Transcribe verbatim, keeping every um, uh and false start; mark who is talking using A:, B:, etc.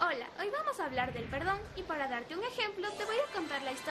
A: Hola, hoy vamos a hablar del perdón y para darte un ejemplo te voy a contar la historia